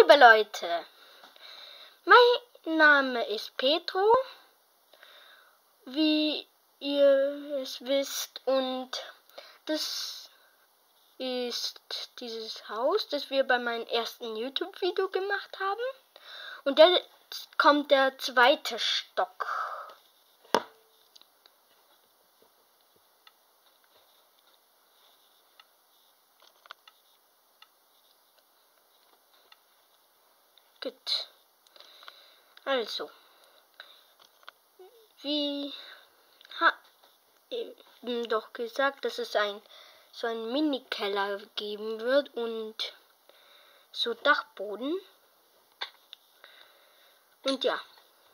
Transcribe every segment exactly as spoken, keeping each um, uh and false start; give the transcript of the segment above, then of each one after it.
liebe Leute, mein Name ist Petro, wie ihr es wisst, und das ist dieses Haus, das wir bei meinem ersten YouTube-Video gemacht haben. Und jetzt kommt der zweite Stock. Gut. Also, wie ha eben doch gesagt, dass es ein so einen Mini-Keller geben wird und so Dachboden. Und ja,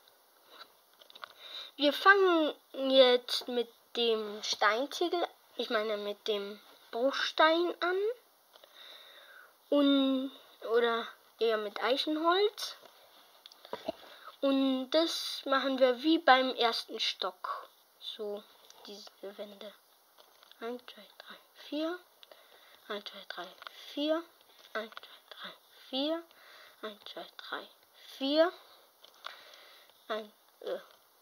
wir fangen jetzt mit dem Steinziegel, ich meine mit dem Bruchstein an und oder eher mit Eichenholz. Und das machen wir wie beim ersten Stock. So, diese Wände. eins, zwei, drei, vier. eins, zwei, drei, vier. eins, zwei, drei, vier. eins, zwei, drei, vier. Ein, äh,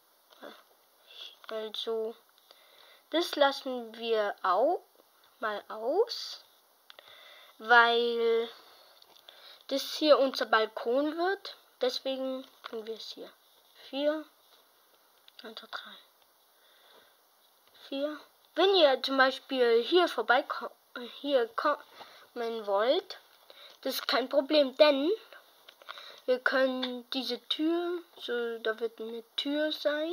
also, das lassen wir auch mal aus, weil das hier unser Balkon wird. Deswegen tun wir es hier. vier, eins, zwei, drei, vier. Wenn ihr zum Beispiel hier vorbeikommen, hier kommen wollt, das ist kein Problem, denn wir können diese Tür, so, da wird eine Tür sein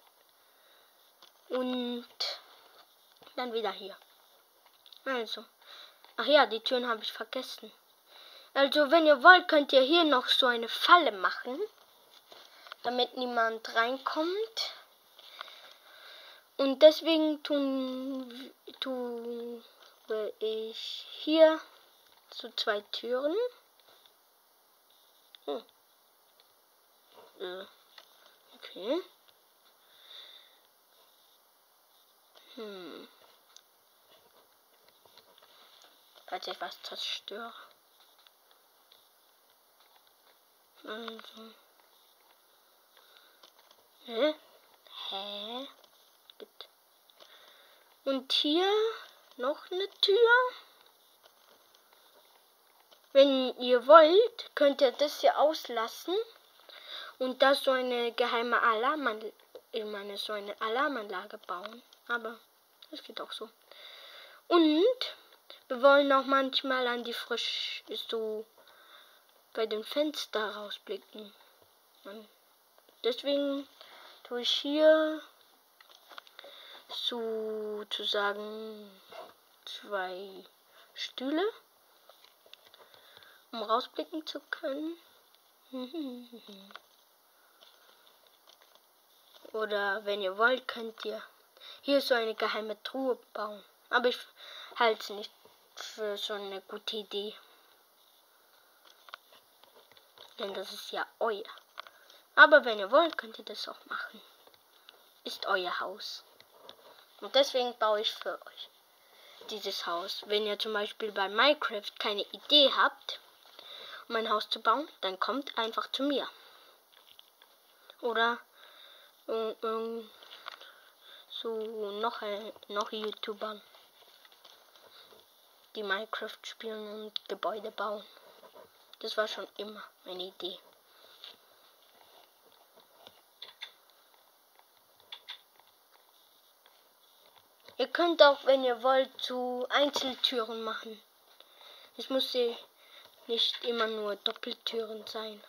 und dann wieder hier. Also, ach ja, die Türen habe ich vergessen. Also, wenn ihr wollt, könnt ihr hier noch so eine Falle machen, damit niemand reinkommt. Und deswegen tun, tue ich hier so zwei Türen. Hm. Okay. Hm. Falls ich was zerstöre. Also. Hä? Hä? Gut. Und hier noch eine Tür. Wenn ihr wollt, könnt ihr das hier auslassen und da so eine geheime Alarmanlage, ich meine so eine Alarmanlage bauen. Aber das geht auch so. Und wir wollen auch manchmal an die frisch so bei dem Fenster rausblicken. Und deswegen tue ich hier sozusagen zwei Stühle, um rausblicken zu können. Oder wenn ihr wollt, könnt ihr hier so eine geheime Truhe bauen. Aber ich halte es nicht für so eine gute Idee. Denn das ist ja euer. Aber wenn ihr wollt, könnt ihr das auch machen. Ist euer Haus. Und deswegen baue ich für euch dieses Haus. Wenn ihr zum Beispiel bei Minecraft keine Idee habt, um ein Haus zu bauen, dann kommt einfach zu mir. Oder um, um, so noch, ein, noch YouTubern, die Minecraft spielen und Gebäude bauen. Das war schon immer meine Idee. Ihr könnt auch, wenn ihr wollt, so Einzeltüren machen. Es muss nicht immer nur Doppeltüren sein.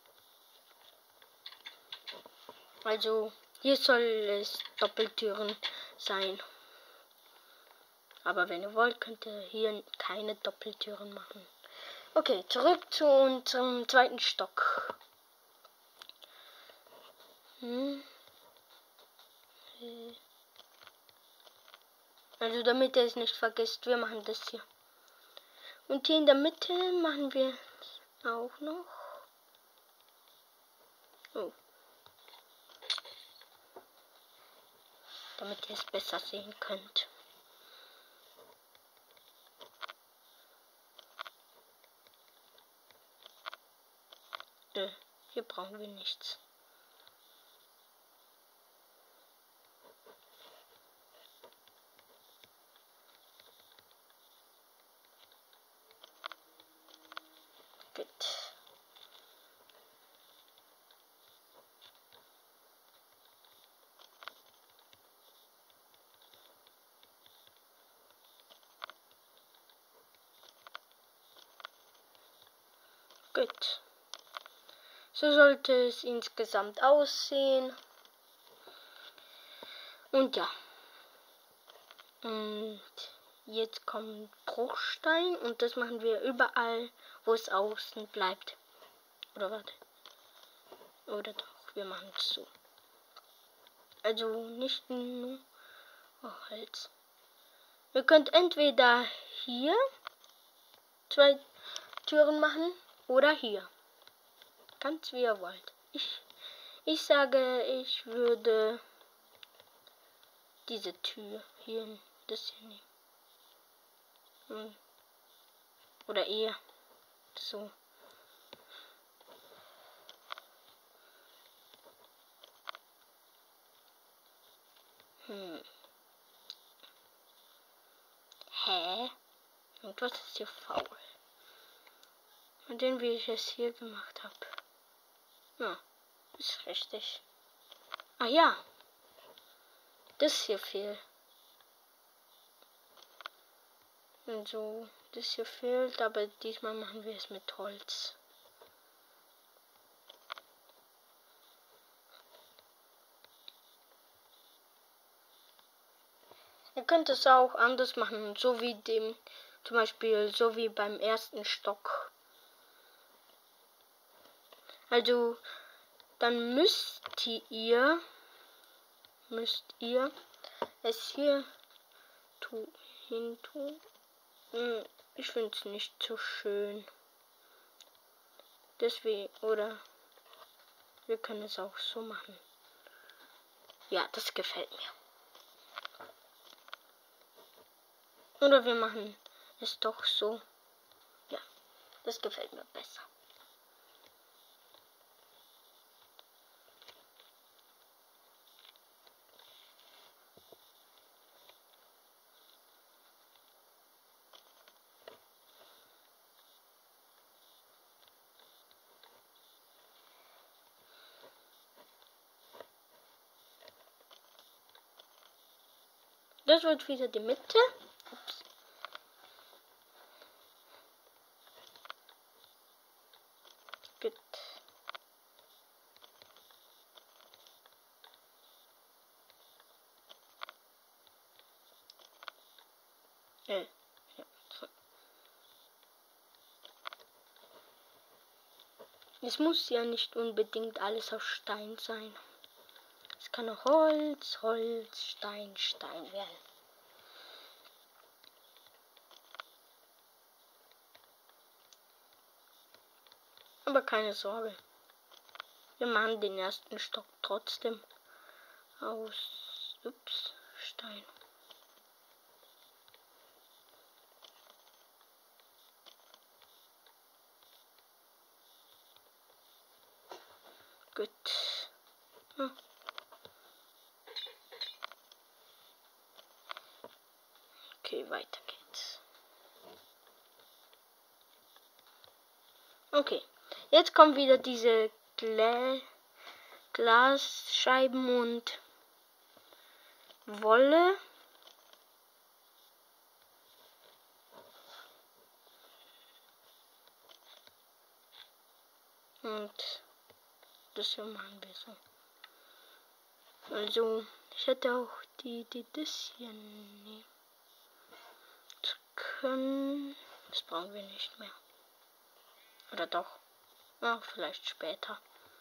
Also hier soll es Doppeltüren sein. Aber wenn ihr wollt, könnt ihr hier keine Doppeltüren machen. Okay, zurück zu unserem zweiten Stock. Hm. Also damit ihr es nicht vergisst, wir machen das hier. Und hier in der Mitte machen wir auch noch. Oh. Damit ihr es besser sehen könnt. Nö, hier brauchen wir nichts. Gut. Gut. So sollte es insgesamt aussehen. Und ja. Und jetzt kommt Bruchstein und das machen wir überall, wo es außen bleibt. Oder warte. Oder doch, wir machen es so. Also nicht nur oh, Holz. Ihr könnt entweder hier zwei Türen machen oder hier. Ganz wie ihr wollt. Ich, ich sage, ich würde diese Tür hier, das hier nehmen. Oder eher so. Hm. Hä? Und was ist hier faul? Und den, wie ich es hier gemacht habe. Ja, ist richtig. Ah ja. Das hier fehlt. Und so, das hier fehlt, aber diesmal machen wir es mit Holz. Ihr könnt es auch anders machen, so wie dem, zum Beispiel so wie beim ersten Stock. Also, dann müsst ihr, müsst ihr es hier tu, hin tun. Hm, ich finde es nicht so schön. Deswegen, oder wir können es auch so machen. Ja, das gefällt mir. Oder wir machen es doch so. Ja, das gefällt mir besser. Das wird wieder die Mitte. Ups. Gut. Äh, ja, so. Es muss ja nicht unbedingt alles aus Stein sein. Es kann auch Holz, Holz, Stein, Stein werden. Aber keine Sorge. Wir machen den ersten Stock trotzdem aus ups, Stein. Gut. Hm. Okay, weiter geht's. Okay, jetzt kommen wieder diese Gla Glasscheiben und Wolle. Und das hier machen wir so. Also, ich hätte auch die Idee, das hier nehmen zu können. Das brauchen wir nicht mehr. Oder doch? Ja, vielleicht später.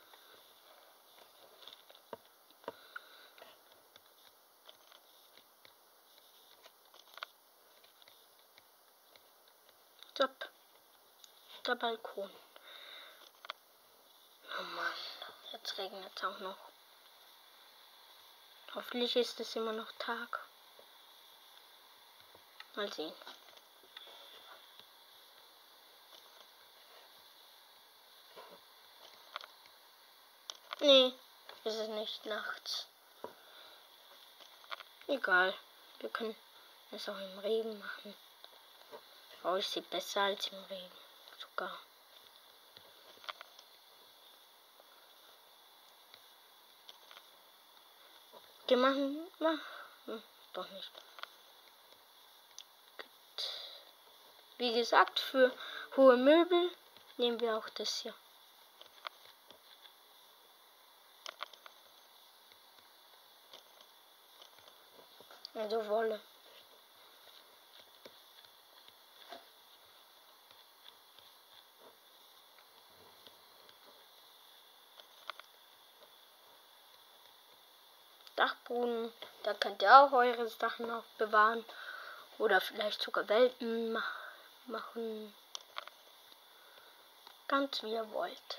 Stopp. Der Balkon. Oh Mann, jetzt regnet es auch noch. Hoffentlich ist es immer noch Tag. Mal sehen. Nee, ist es nicht nachts. Egal. Wir können es auch im Regen machen. Oh, es sieht besser als im Regen. Sogar. Wir machen. Mach, hm, doch nicht. Gut. Wie gesagt, für hohe Möbel nehmen wir auch das hier. Also Wolle. Dachboden, da könnt ihr auch eure Sachen auch bewahren. Oder vielleicht sogar Welpen ma machen. Ganz wie ihr wollt.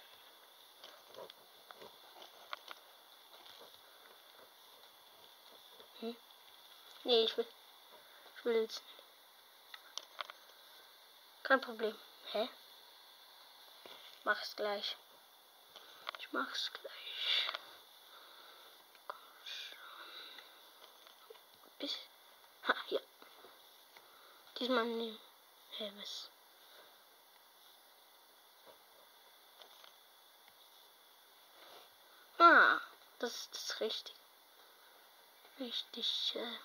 Hm? Nee, ich will. Ich will jetzt. Kein Problem. Hä? Mach's gleich. Ich mach's gleich. Komm schon. Bis. Ha, ja. Diesmal nehmen. Hä, was? Ah, das ist das Richtige. Richtig. Äh,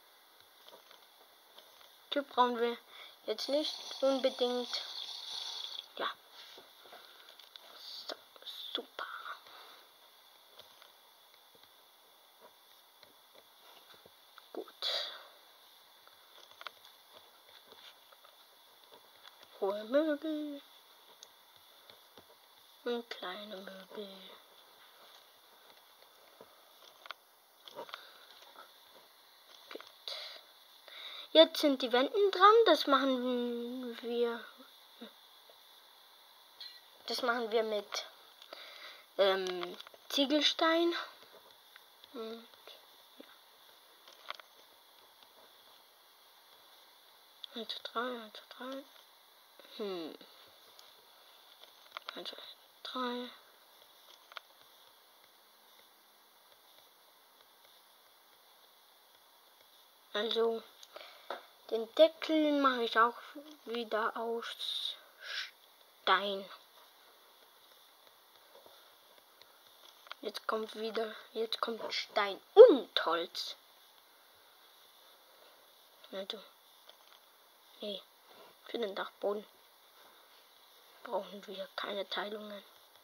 Hier brauchen wir jetzt nicht unbedingt. Ja. So, super. Gut. Hohe Möbel. Und kleine Möbel. Jetzt sind die Wände dran, das machen wir. Das machen wir mit ähm, Ziegelstein. Und, ja. eins, zwei, drei, eins, zwei, drei. Hm. eins, zwei, drei. Also, den Deckel mache ich auch wieder aus Stein. Jetzt kommt wieder, jetzt kommt Stein und Holz. Also, nee, für den Dachboden brauchen wir keine Teilungen.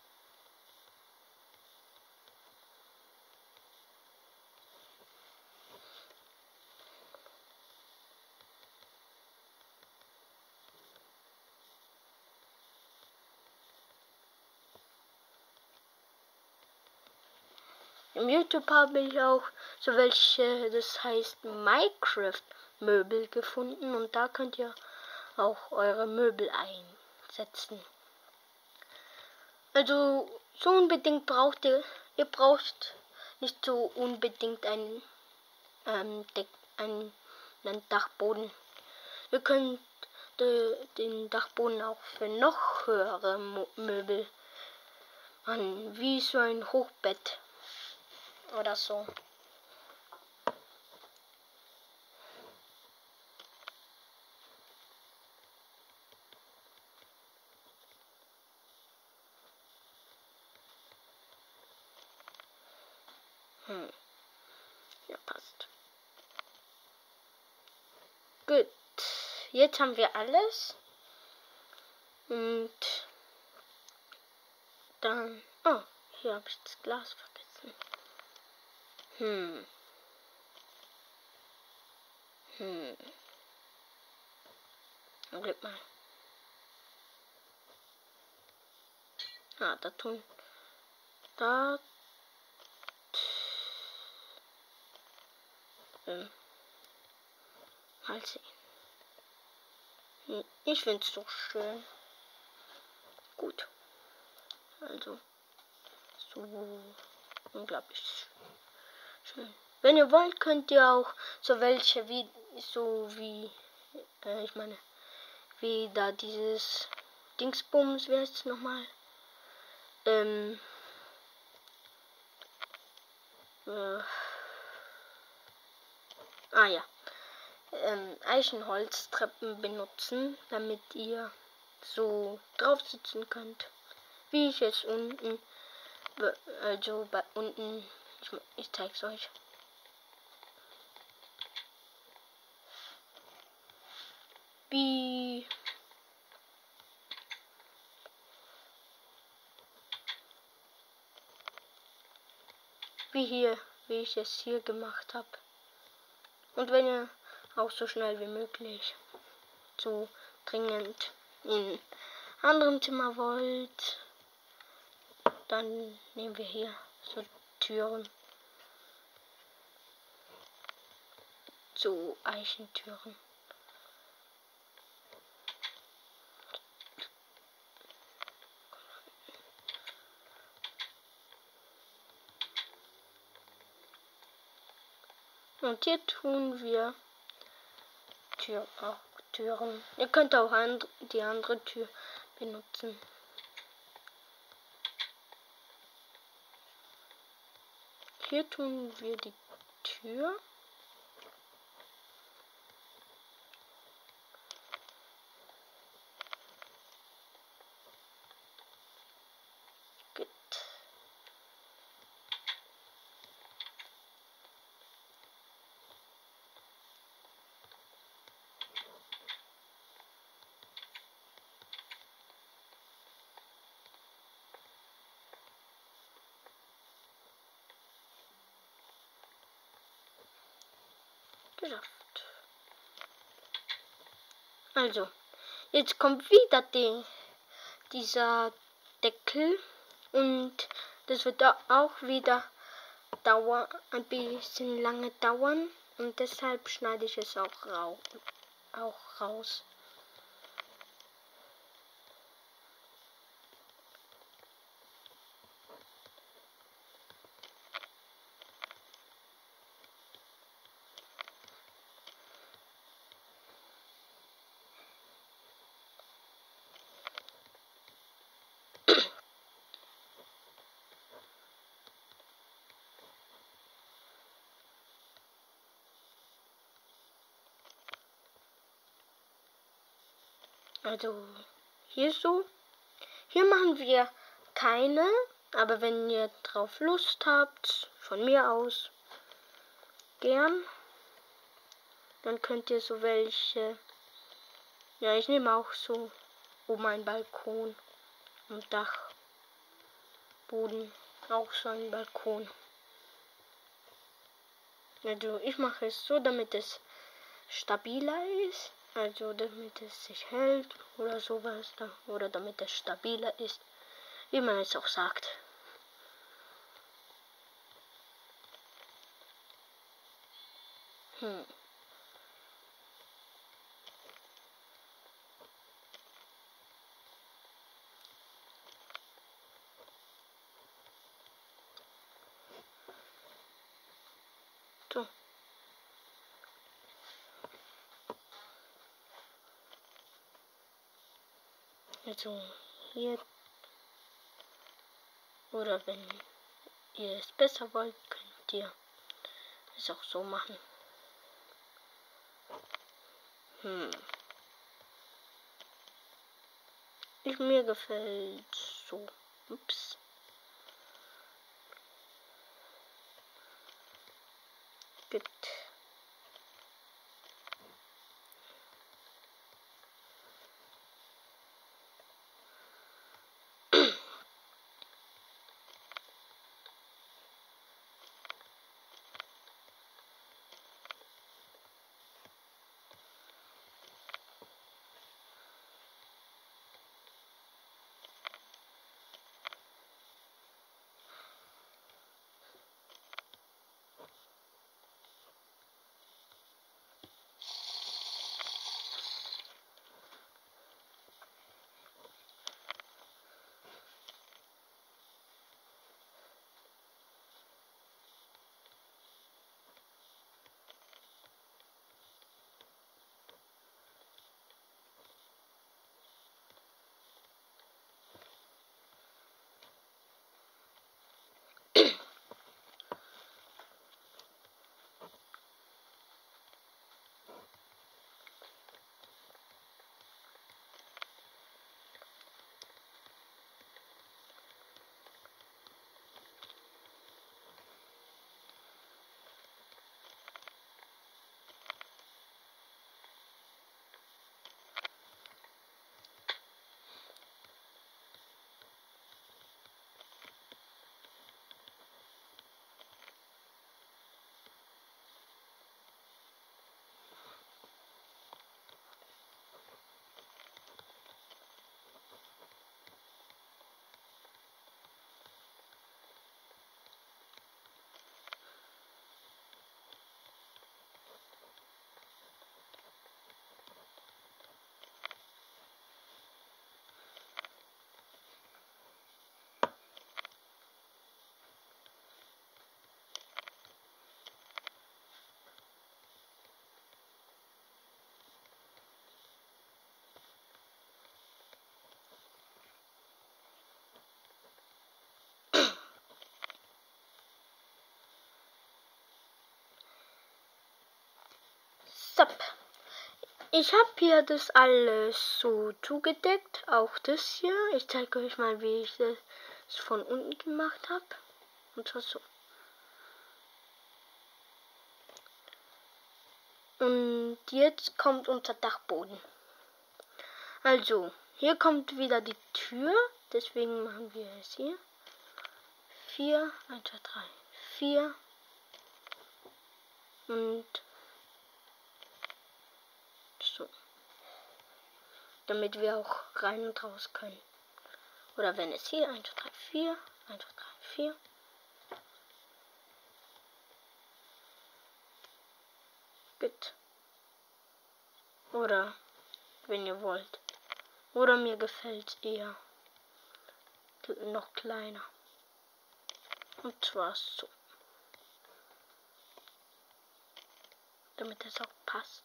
Im YouTube habe ich auch so welche, das heißt Minecraft Möbel gefunden und da könnt ihr auch eure Möbel einsetzen. Also so unbedingt braucht ihr, ihr braucht nicht so unbedingt einen, ähm, Deck, einen, einen Dachboden. Ihr könnt de, den Dachboden auch für noch höhere Mo Möbel machen, wie so ein Hochbett. Oder so. Hm. Ja, passt. Gut. Jetzt haben wir alles. Und dann. Oh, hier habe ich das Glas vergessen. Hm. Hm. Glück mal. Ah, da tun. Da. Ähm. Mal sehen. Hm. Ich finde es doch schön. Gut. Also. So. Unglaublich schön. Wenn ihr wollt, könnt ihr auch so welche wie. So wie. Äh, ich meine. Wie da dieses Dingsbums, wie heißt es nochmal? Ähm, Äh, ah ja. Ähm, Eichenholztreppen benutzen, damit ihr so drauf sitzen könnt. Wie ich jetzt unten, also bei unten, ich, ich zeig's euch. Wie wie hier, wie ich es hier gemacht habe. Und wenn ihr auch so schnell wie möglich so dringend in anderen Zimmer wollt, dann nehmen wir hier so Türen, so Eichentüren. Und hier tun wir Tür, auch Türen. Ihr könnt auch and, die andere Tür benutzen. Hier tun wir die Tür. Gut. Geschafft. Also, jetzt kommt wieder die, dieser Deckel und das wird auch wieder dauern, ein bisschen lange dauern und deshalb schneide ich es auch, rau auch raus. Also hier so. Hier machen wir keine, aber wenn ihr drauf Lust habt, von mir aus gern, dann könnt ihr so welche. Ja, ich nehme auch so oben einen Balkon am Dachboden, auch so einen Balkon. Also ich mache es so, damit es stabiler ist. Also damit es sich hält oder sowas. Oder damit es stabiler ist. Wie man es auch sagt. Hm. So. Also hier. Oder wenn ihr es besser wollt, könnt ihr es auch so machen. Hm. Ich, mir gefällt so. Ups. Gut. Ich habe hier das alles so zugedeckt, auch das hier. Ich zeige euch mal, wie ich das von unten gemacht habe. Und zwar so. Und jetzt kommt unser Dachboden. Also, hier kommt wieder die Tür. Deswegen machen wir es hier. vier, eins, zwei, drei, vier. Und so. Damit wir auch rein und raus können. Oder wenn es hier eins, zwei, drei, vier, eins, zwei, drei, vier. Gut. Oder wenn ihr wollt. Oder mir gefällt eher noch kleiner. Und zwar so. Damit es auch passt.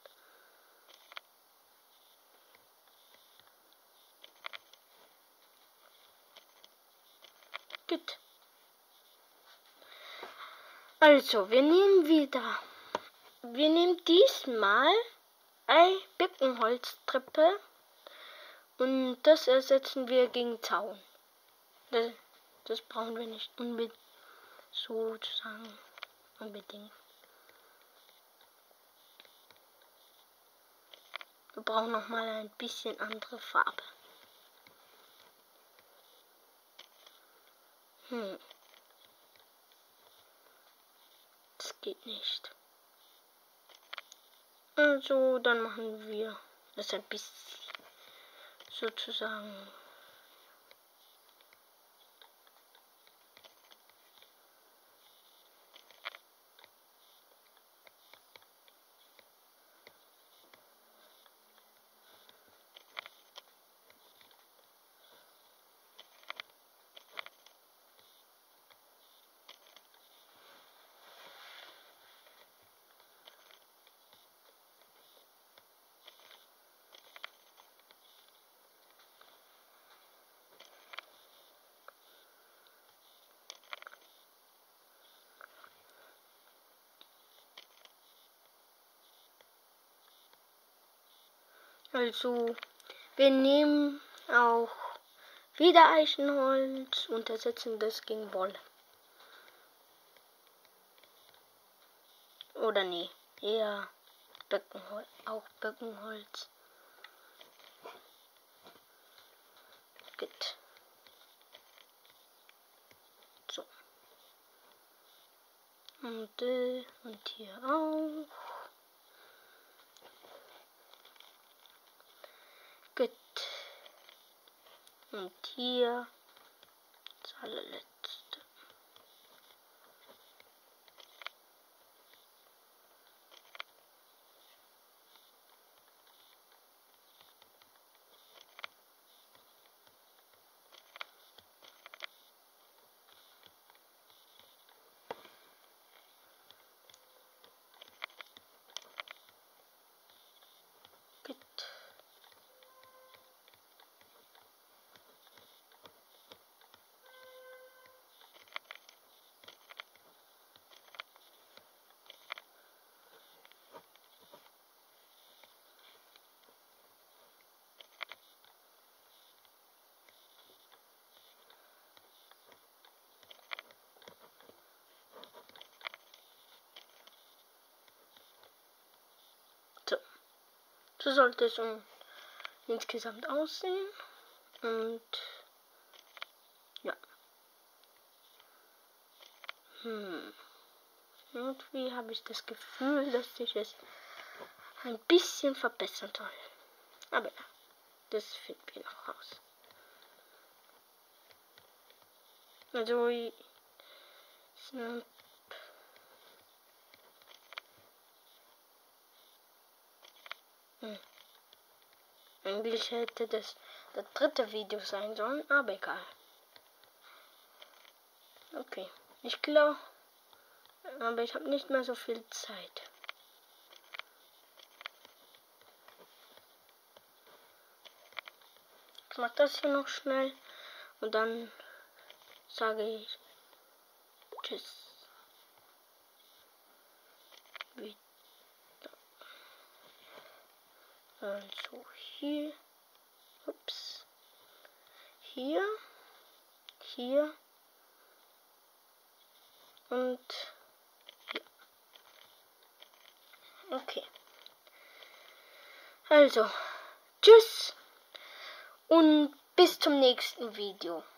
Gut. Also, wir nehmen wieder. Wir nehmen diesmal eine Birkenholztreppe und das ersetzen wir gegen Zaun. Das, das brauchen wir nicht unbedingt sozusagen unbedingt. Wir brauchen noch mal ein bisschen andere Farbe. Hm. Das geht nicht. Also, dann machen wir das ein bisschen sozusagen. Also, wir nehmen auch wieder Eichenholz und ersetzen das gegen Wolle. Oder nee, eher Birkenholz, auch Birkenholz. Gut. So. Und, äh, und hier auch. Gut. Und hier das allerletzte. Gut. So. So sollte es um insgesamt aussehen. Und ja. Hm. Irgendwie habe ich das Gefühl, dass ich es ein bisschen verbessern soll. Aber ja, das finden wir noch raus. Also, Snap. Hm. Eigentlich hätte das das dritte Video sein sollen, aber egal. Okay, ich glaube, aber ich habe nicht mehr so viel Zeit. Ich mache das hier noch schnell und dann sage ich Tschüss. Wie Also hier. Ups. Hier. Hier. Und hier. Okay. Also, tschüss und bis zum nächsten Video.